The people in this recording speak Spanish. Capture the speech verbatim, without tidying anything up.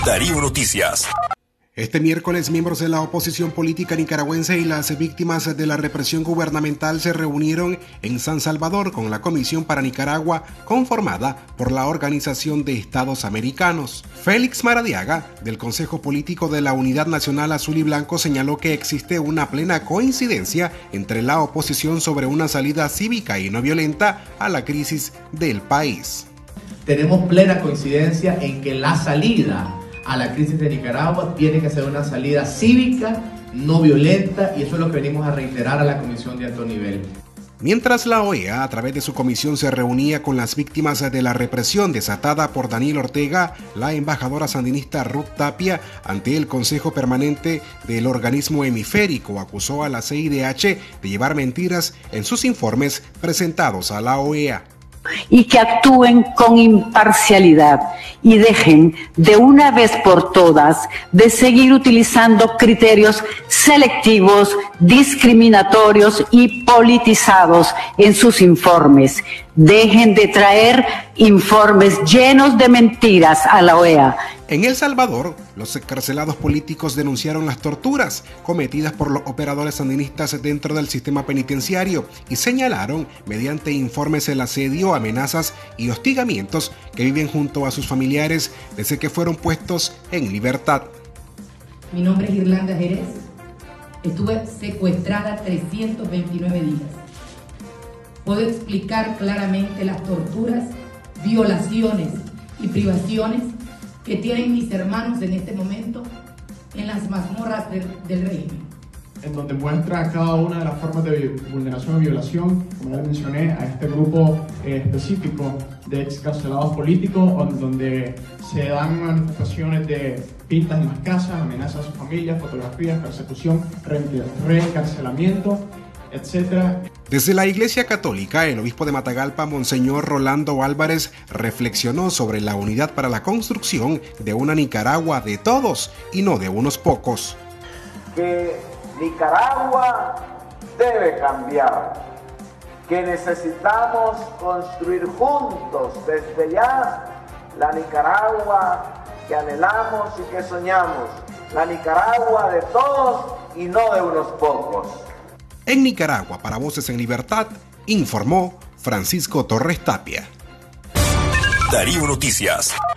Darío Noticias. Este miércoles, miembros de la oposición política nicaragüense y las víctimas de la represión gubernamental se reunieron en San Salvador con la Comisión para Nicaragua, conformada por la Organización de Estados Americanos. Félix Maradiaga, del Consejo Político de la Unidad Nacional Azul y Blanco, señaló que existe una plena coincidencia entre la oposición sobre una salida cívica y no violenta a la crisis del país. Tenemos plena coincidencia en que la salida a la crisis de Nicaragua tiene que ser una salida cívica, no violenta, y eso es lo que venimos a reiterar a la Comisión de Alto Nivel. Mientras la O E A, a través de su comisión, se reunía con las víctimas de la represión desatada por Daniel Ortega, la embajadora sandinista Ruth Tapia, ante el Consejo Permanente del Organismo Hemisférico, acusó a la C I D H de llevar mentiras en sus informes presentados a la O E A. Y que actúen con imparcialidad y dejen de una vez por todas de seguir utilizando criterios selectivos, discriminatorios y politizados en sus informes. Dejen de traer informes llenos de mentiras a la O E A. En El Salvador, los excarcelados políticos denunciaron las torturas cometidas por los operadores sandinistas dentro del sistema penitenciario y señalaron mediante informes el asedio, amenazas y hostigamientos que viven junto a sus familiares desde que fueron puestos en libertad. Mi nombre es Irlanda Jerez. Estuve secuestrada trescientos veintinueve días. Puedo explicar claramente las torturas, violaciones y privaciones que tienen mis hermanos en este momento en las mazmorras del, del régimen. En donde muestra cada una de las formas de vulneración y violación, como ya mencioné, a este grupo eh, específico de excarcelados políticos, donde se dan manifestaciones de pintas en las casas, amenazas a sus familias, fotografías, persecución, re reencarcelamiento, etcétera. Desde la Iglesia Católica, el obispo de Matagalpa, Monseñor Rolando Álvarez, reflexionó sobre la unidad para la construcción de una Nicaragua de todos y no de unos pocos. Que Nicaragua debe cambiar, que necesitamos construir juntos desde ya la Nicaragua que anhelamos y que soñamos, la Nicaragua de todos y no de unos pocos. En Nicaragua, para Voces en Libertad, informó Francisco Torres Tapia. Darío Noticias.